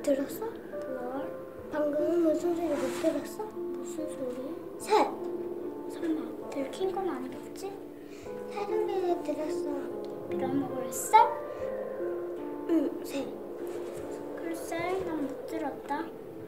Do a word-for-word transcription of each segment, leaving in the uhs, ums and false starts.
들었어? 뭘? 방금 무슨 소리 못 들었어? 무슨 소리? 새! 설마 들킨 건 아니겠지? 새 소리를 들었어. 빌어먹을 새? 응, 새. 글쎄, 난 못 들었다.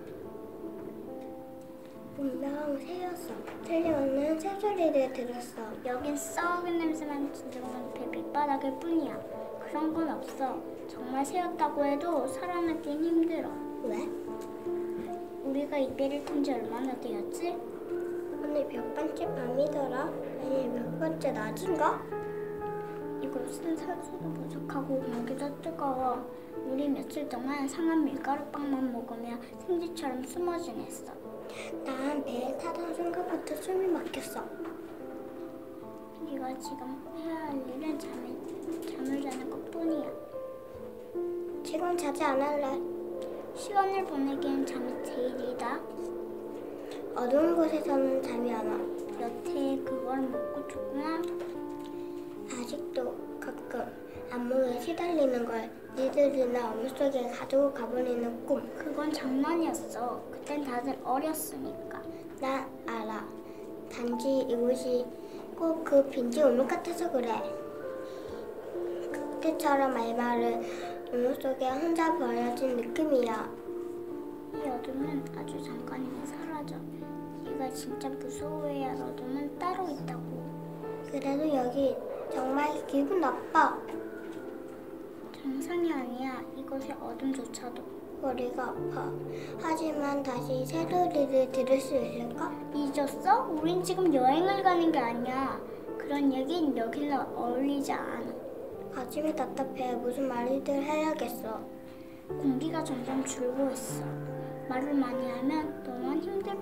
분명 새였어. 틀림없는 새 소리를 들었어. 여긴 썩은 냄새만 진동하는 배 밑바닥일 뿐이야. 그런 건 없어. 정말 새였다고 해도 사람한테는 힘들어. 왜? 우리가 이별을 튼 지 얼마나 되었지? 오늘 몇 번째 밤이더라? 아니 몇 번째 낮인가? 이곳은 산소도 부족하고 공기도 뜨거워. 우리 며칠 동안 상한 밀가루빵만 먹으며 생쥐처럼 숨어 지냈어. 난 배에 타던 순간부터 숨이 막혔어. 네가 지금 해야 할 일은 잠을, 잠을 자는 것뿐이야. 지금 자지 않을래. 시간을 보내기엔 잠이 제일이다. 어두운 곳에서는 잠이 안 와. 여태 그걸 못 고쳤구나. 아직도 가끔 안무에 시달리는 걸 니들이 나 어물속에 가지고 가버리는 꿈. 그건 장난이었어. 그땐 다들 어렸으니까. 난 알아. 단지 이곳이 꼭 그 빈지 우물 같아서 그래. 그때처럼 알바를 우물 속에 혼자 버려진 느낌이야. 이 어둠은 아주 잠깐이면 사라져. 네가 진짜 무서워해야 할 어둠은 따로 있다고. 그래도 여기 정말 기분 나빠. 정상이 아니야. 이곳의 어둠조차도. 머리가 아파. 하지만 다시 새 소리를 들을 수 있을까? 잊었어? 우린 지금 여행을 가는 게 아니야. 그런 얘긴 여기는 어울리지 않아. 아침이 답답해. 무슨 말이든 해야겠어. 공기가 점점 줄고 있어. 말을 많이 하면 너만 힘들